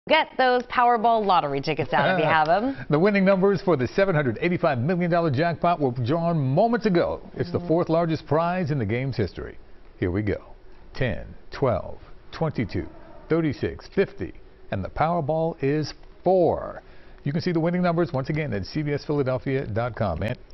Get those Powerball lottery tickets out if you have them. The winning numbers for the $785 million jackpot were drawn moments ago. It's the fourth largest prize in the game's history. Here we go. 10, 12, 22, 36, 50, and the Powerball is 4. You can see the winning numbers once again at cbsphiladelphia.com.